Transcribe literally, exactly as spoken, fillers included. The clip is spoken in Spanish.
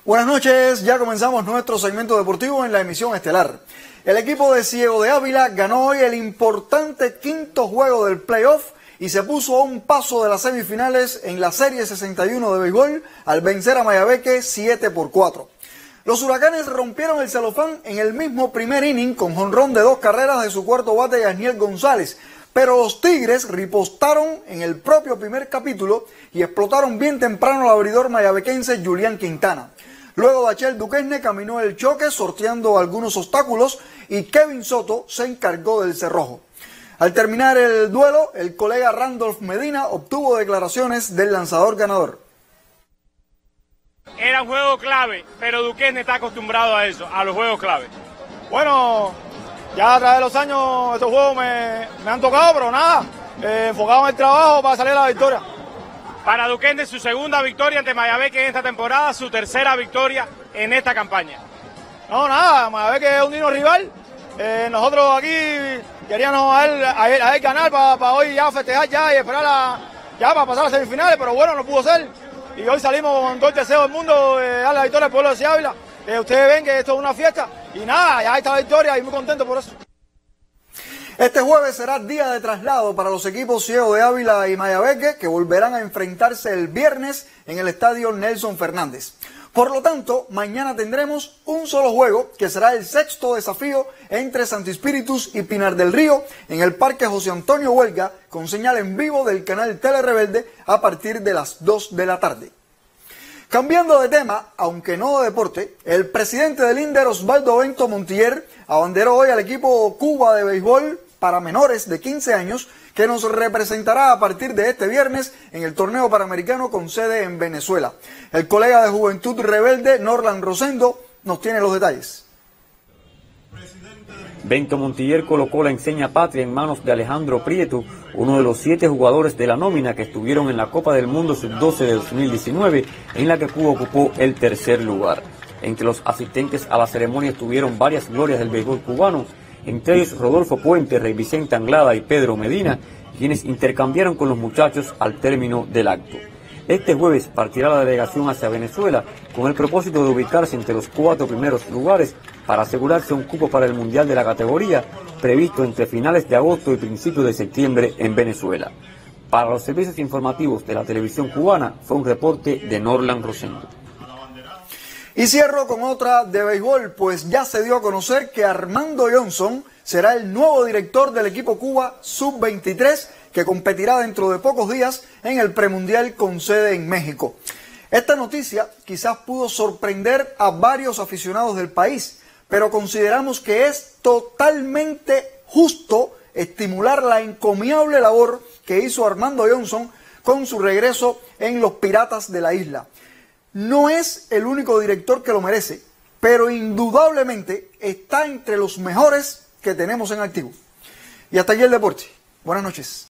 Buenas noches, ya comenzamos nuestro segmento deportivo en la emisión estelar. El equipo de Ciego de Ávila ganó hoy el importante quinto juego del playoff y se puso a un paso de las semifinales en la Serie sesenta y uno de béisbol al vencer a Mayabeque siete por cuatro. Los Huracanes rompieron el celofán en el mismo primer inning con jonrón de dos carreras de su cuarto bate Yasniel González, pero los Tigres ripostaron en el propio primer capítulo y explotaron bien temprano al abridor mayabequense Julián Quintana. Luego Dachel Duquesne caminó el choque sorteando algunos obstáculos y Kevin Soto se encargó del cerrojo. Al terminar el duelo, el colega Randolph Medina obtuvo declaraciones del lanzador ganador. Era un juego clave, pero Duquesne está acostumbrado a eso, a los juegos clave. Bueno, ya a través de los años estos juegos me, me han tocado, pero nada, eh, enfocado en el trabajo para salir a la victoria. Para Duquesne, su segunda victoria ante Mayabeque en esta temporada, su tercera victoria en esta campaña. No, nada, Mayabeque es un digno rival. Eh, nosotros aquí queríamos a él, a él, a él ganar para, para hoy ya festejar ya y esperar a, ya para pasar a las semifinales, pero bueno, no pudo ser. Y hoy salimos con todo el deseo del mundo de dar la victoria al pueblo de Ávila. Eh, ustedes ven que esto es una fiesta y nada, ya está la victoria y muy contento por eso. Este jueves será día de traslado para los equipos Ciego de Ávila y Mayabeque, que volverán a enfrentarse el viernes en el estadio Nelson Fernández. Por lo tanto, mañana tendremos un solo juego, que será el sexto desafío entre Santo Espíritus y Pinar del Río en el Parque José Antonio Huelga, con señal en vivo del canal Tele Rebelde a partir de las dos de la tarde. Cambiando de tema, aunque no de deporte, el presidente del INDER, Osvaldo Bento Montiller, abanderó hoy al equipo Cuba de béisbol para menores de quince años, que nos representará a partir de este viernes en el torneo panamericano con sede en Venezuela. El colega de Juventud Rebelde, Norlan Rosendo, nos tiene los detalles. Bento Montiller colocó la enseña patria en manos de Alejandro Prieto, uno de los siete jugadores de la nómina que estuvieron en la Copa del Mundo sub doce de dos mil diecinueve, en la que Cuba ocupó el tercer lugar. Entre los asistentes a la ceremonia estuvieron varias glorias del béisbol cubano, entre ellos Rodolfo Puente, Rey Vicente Anglada y Pedro Medina, quienes intercambiaron con los muchachos al término del acto. Este jueves partirá la delegación hacia Venezuela con el propósito de ubicarse entre los cuatro primeros lugares para asegurarse un cupo para el Mundial de la categoría, previsto entre finales de agosto y principios de septiembre en Venezuela. Para los servicios informativos de la televisión cubana fue un reporte de Norlan Rosendo. Y cierro con otra de béisbol, pues ya se dio a conocer que Armando Johnson será el nuevo director del equipo Cuba sub veintitrés, que competirá dentro de pocos días en el premundial con sede en México. Esta noticia quizás pudo sorprender a varios aficionados del país, pero consideramos que es totalmente justo estimular la encomiable labor que hizo Armando Johnson con su regreso en los Piratas de la isla. No es el único director que lo merece, pero indudablemente está entre los mejores que tenemos en activo. Y hasta aquí el deporte. Buenas noches.